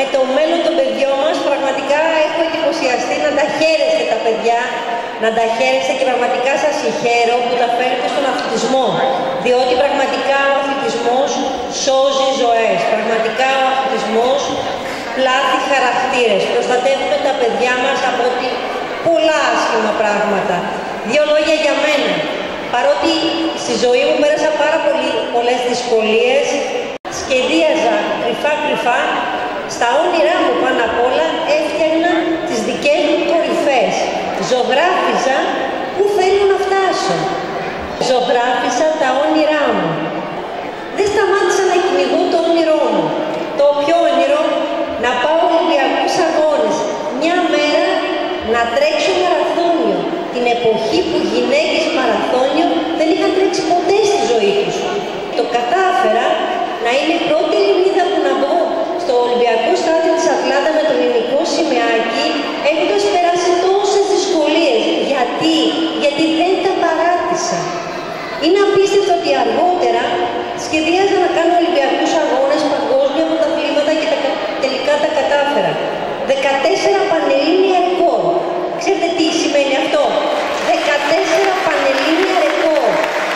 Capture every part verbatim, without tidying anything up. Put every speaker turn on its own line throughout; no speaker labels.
για το μέλλον των παιδιών μας. Πραγματικά έχω εντυπωσιαστεί να τα χαίρεστε τα παιδιά, να τα χαίρεστε και πραγματικά σας συγχαίρω που τα φέρετε στον αθλητισμό. Διότι πραγματικά ο αθλητισμός σώζει ζωές. Πραγματικά ο αθλητισμός πλάθει χαρακτήρες. Προστατεύουμε τα παιδιά μας από πολλά άσχημα πράγματα. Δύο λόγια για μένα. Παρότι στη ζωή μου πέρασα πάρα πολύ, πολλές δυσκολίες, σχεδίαζα κρυφά-κρυφά, στα όνειρά μου πάνω απ' όλα έφτιαχνα τις δικές μου κορυφές. Ζωγράφιζα που θέλω να φτάσω. Ζωγράφιζα τα όνειρά μου. Δεν σταμάτησα να κυνηγώ το όνειρό μου. Το πιο όνειρο να πάω Ολυμπιακούς Αγώνες. Μια μέρα να τρέξω μαραθώνιο. Την εποχή που γυναίκες μαραθώνιο δεν είχαν τρέξει ποτέ στη ζωή τους. Το κατάφερα να είμαι η πρώτη Ελληνίδα που να μπω στο Ολυμπιακό στάδιο της Ατλάντα με το ελληνικό σημαίακι, έχοντας περάσει τόσες δυσκολίες. Γιατί, γιατί δεν τα παράτησα. Είναι απίστευτο ότι αργότερα σχεδίαζα να κάνω Ολυμπιακούς Αγώνες, παγκόσμια πρωταθλήματα και τα, τελικά τα κατάφερα. δεκατέσσερα πανελλήνια ρεκόρ. Ξέρετε τι σημαίνει αυτό? δεκατέσσερα πανελλήνια ρεκόρ.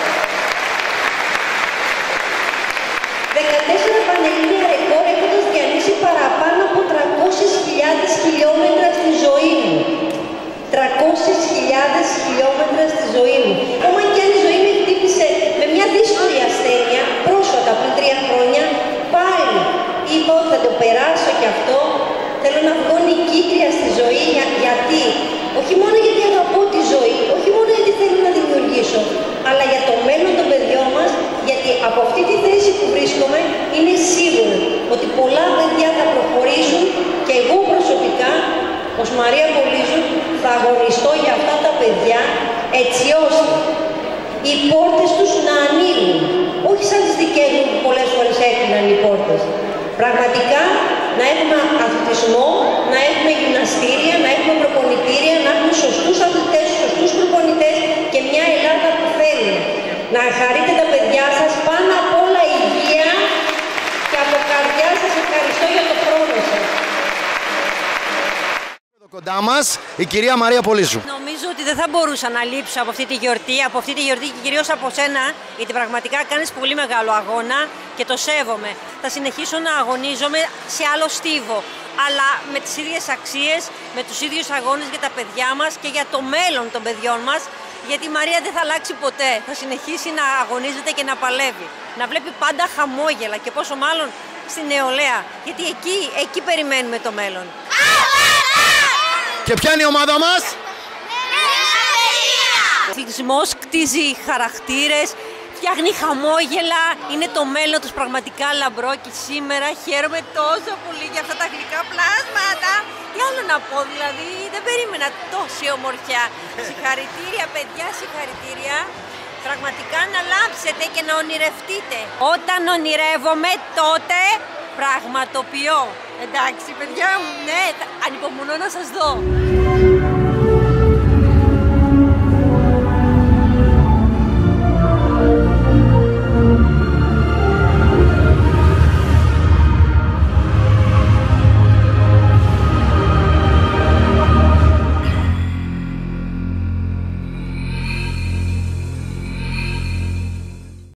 δεκατέσσερα πανελλήνια ρεκόρ έχοντας διανύσει παραπάνω από τριακόσιες χιλιάδες χιλιόμετρα στη ζωή μου. τριακόσιες χιλιάδες χιλιόμετρα στη ζωή μου. Ακόμα και αν η ζωή με χτύπησε με μια δύσκολη ασθένεια, πρόσφατα πριν τρία χρόνια, πάλι είπα ότι θα το περάσω κι αυτό. Θέλω να βγω νικήτρια στη ζωή. Για, γιατί? Όχι μόνο γιατί αγαπώ τη ζωή, όχι μόνο γιατί θέλω να δημιουργήσω, αλλά για το μέλλον των παιδιών μας, γιατί από αυτή τη θέση που βρίσκομαι είναι σίγουρο ότι πολλά παιδιά θα προχωρήσουν και εγώ προσωπικά, ως Μαρία Πολύζου, θα αγωνιστώ για αυτά τα παιδιά έτσι ώστε οι πόρτες τους να ανοίγουν. Όχι σαν τις δικές μου που πολλές φορές έκλειναν οι πόρτες. Πραγματικά να έχουμε αθλητισμό, να έχουμε γυμναστήρια, να έχουμε προπονητήρια, να έχουμε σωστούς αθλητές, σωστούς προπονητές και μια Ελλάδα που θέλει. Να χαρείτε τα παιδιά σας, πάνω απ' όλα υγεία και από καρδιά σας ευχαριστώ για το χρόνο σας.
Κοντά μας η κυρία Μαρία Πολύζου.
Νομίζω ότι δεν θα μπορούσα να λείψω από αυτή τη γιορτή, από αυτή τη γιορτή και κυρίως από σένα, γιατί πραγματικά κάνεις πολύ μεγάλο αγώνα και το σέβομαι. Θα συνεχίσω να αγωνίζομαι σε άλλο στίβο, αλλά με τις ίδιες αξίες, με τους ίδιους αγώνες για τα παιδιά μας και για το μέλλον των παιδιών μας, γιατί η Μαρία δεν θα αλλάξει ποτέ. Θα συνεχίσει να αγωνίζεται και να παλεύει. Να βλέπει πάντα χαμόγελα και πόσο μάλλον στη νεολαία, γιατί εκεί, εκεί περιμένουμε το μέλλον.
Και ποια είναι η ομάδα μας?
Ο αθλητισμός κτίζει χαρακτήρες, φτιάχνει χαμόγελα, είναι το μέλλον τους πραγματικά λαμπρό και σήμερα χαίρομαι τόσο πολύ για αυτά τα γλυκά πλάσματα. Τι άλλο να πω, δηλαδή δεν περίμενα τόση ομορφιά. Συγχαρητήρια παιδιά, συγχαρητήρια. Πραγματικά να λάψετε και να ονειρευτείτε. Όταν ονειρεύομαι τότε πραγματοποιώ. Εντάξει παιδιά μου, ναι, ανυπομονώ να σας δω.